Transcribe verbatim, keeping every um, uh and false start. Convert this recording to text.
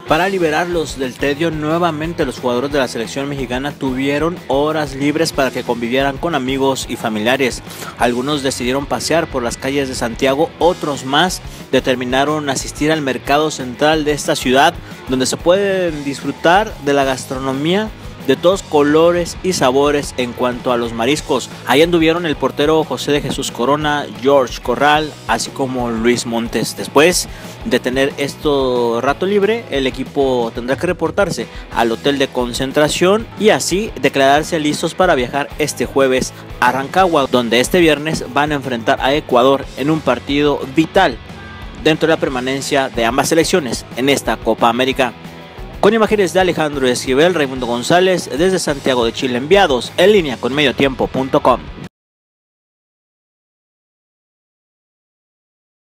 Para liberarlos del tedio, nuevamente los jugadores de la selección mexicana tuvieron horas libres para que convivieran con amigos y familiares. Algunos decidieron pasear por las calles de Santiago, otros más determinaron asistir al mercado central de esta ciudad, donde se pueden disfrutar de la gastronomía de todos colores y sabores en cuanto a los mariscos. Ahí anduvieron el portero José de Jesús Corona, George Corral, así como Luis Montes. Después de tener esto rato libre, el equipo tendrá que reportarse al hotel de concentración y así declararse listos para viajar este jueves a Rancagua, donde este viernes van a enfrentar a Ecuador en un partido vital dentro de la permanencia de ambas selecciones en esta Copa América. Con imágenes de Alejandro Esquivel, Raimundo González, desde Santiago de Chile, enviados en línea con mediotiempo punto com.